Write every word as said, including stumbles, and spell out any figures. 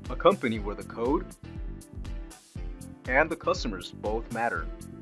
A company where the code and the customers both matter.